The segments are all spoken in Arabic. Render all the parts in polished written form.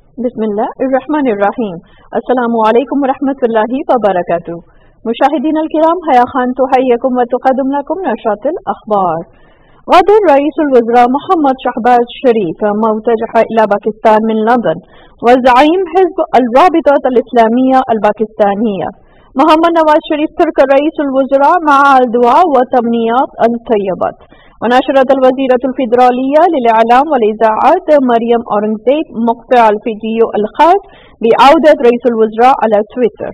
بسم الله الرحمن الرحيم. السلام عليكم ورحمة الله وبركاته. مشاهدينا الكرام، هيا خان تحييكم وتقدم لكم نشرة الأخبار. غادر رئيس الوزراء محمد شهباز شريف متجه إلى باكستان من لندن، وزعيم حزب الرابطة الإسلامية الباكستانية محمد نواز شريف ترك رئيس الوزراء مع الدعاء والتمنيات الطيبات. ونشرت الوزيرة الفيدرالية للإعلام والإذاعات مريم أورنگزيب مقطع الفيديو الخاص بعودة رئيس الوزراء على تويتر.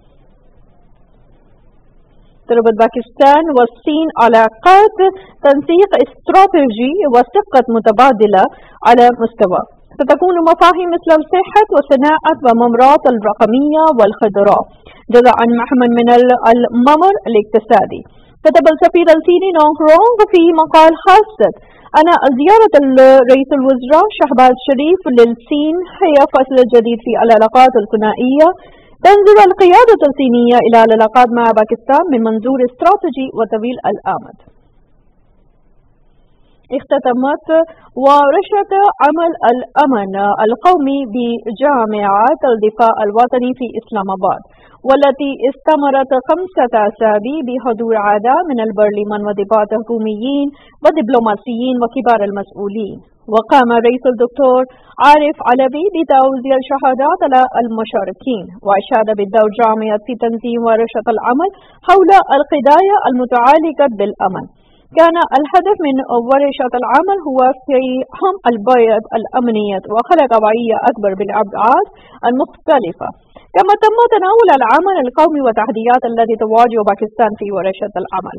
تربط باكستان والصين علاقات تنسيق استراتيجي وثقة متبادلة على مستوى، ستكون مفاهيم مثل الصحة والصناعة وممرات الرقمية والخضراء جزءا مهما من الممر الاقتصادي. كتب السفير الصيني نونغ رونغ في مقال خاص أن زيارة رئيس الوزراء شهباز شريف للصين هي فصل جديد في العلاقات الثنائية. تنظر القيادة الصينية إلى العلاقات مع باكستان من منظور استراتيجي وطويل الآمد. اختتمت ورشة عمل الأمن القومي بجامعة الدفاع الوطني في إسلام آباد، والتي استمرت 5 أسابيع بحضور أعضاء من البرلمان وضباط حكوميين ودبلوماسيين وكبار المسؤولين. وقام الرئيس الدكتور عارف علوي بتوزيع الشهادات على المشاركين، وأشاد بالدور جامعة في تنظيم ورشة العمل حول القضايا المتعلقة بالأمن. كان الهدف من ورشة العمل هو فهم البيئة الأمنية وخلق وعي أكبر بالأبعاد المختلفة. كما تم تناول العمل القومي والتحديات التي تواجه باكستان في ورشة العمل.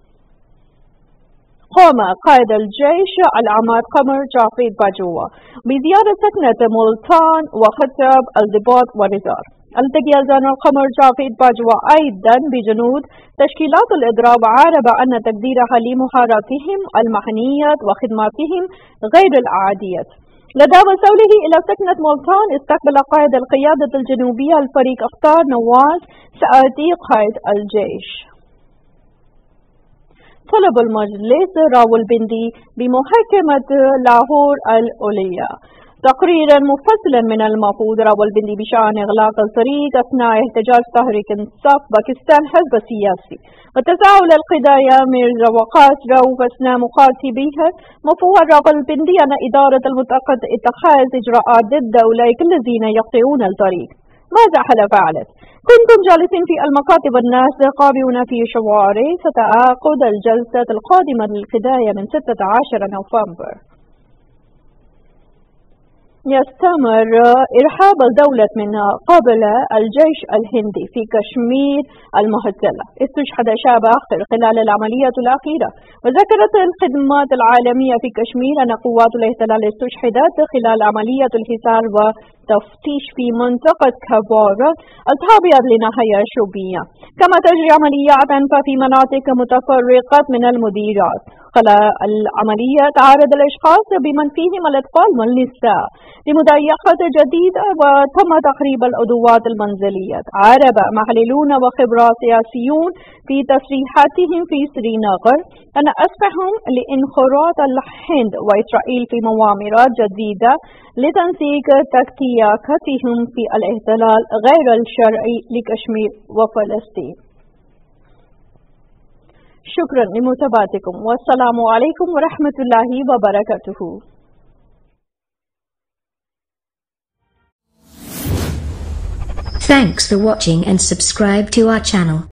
قام قائد الجيش العماد قمر جافيد باجوة بزيارة سكنة ملتان وخطب الضباط والنزار. التقي الجنرال قمر جافيد باجوة أيضا بجنود تشكيلات الإضراب، وعرب أن تقديرها لمهاراتهم المهنية وخدماتهم غير العادية. لدى وصوله إلى سكنة ملتان استقبل قائد القيادة الجنوبية الفريق أختار نواز سعدي قائد الجيش. طلب المجلس راولبندي بمحاكمة لاهور العليا. تقريرا مفصلا من المفروض راولبندي بشأن إغلاق الطريق أثناء احتجاج تحريك انصاف باكستان حزب السياسي وتساؤل القضايا ميرزا وقاص رؤوف أثناء مخاطبيها. مفوض راولبندي أن إدارة المعتقد اتخاذ إجراءات ضد أولئك الذين يقطعون الطريق. ماذا فعلت؟ كنتم جالسين في المكاتب الناس قابلون في شوارع. ستعقد الجلسة القادمة للقضايا من 16 نوفمبر. يستمر إرهاب الدولة من قبل الجيش الهندي في كشمير المحتلة. استشهد شاب آخر خلال العملية الأخيرة. وذكرت الخدمات العالمية في كشمير أن قوات الاحتلال استشهدت خلال عملية الحصار وتفتيش في منطقة كبارة التابعة لناحية شوبية. كما تجري عمليات في مناطق متفرقة من المديريات. خلال العملية تعرض الأشخاص بمن فيهم الأطفال والنساء لمضايقات جديدة وتم تخريب العدوات المنزلية. عرب محللون وخبراء سياسيون في تصريحاتهم في سرينغر أن أسفهم لانخراط الهند وإسرائيل في مؤامرات جديدة لتنسيق تكتيكاتهم في الاحتلال غير الشرعي لكشمير وفلسطين. شكرا لمتابعتكم، والسلام عليكم ورحمة الله وبركاته. Thanks for watching and subscribe to our channel.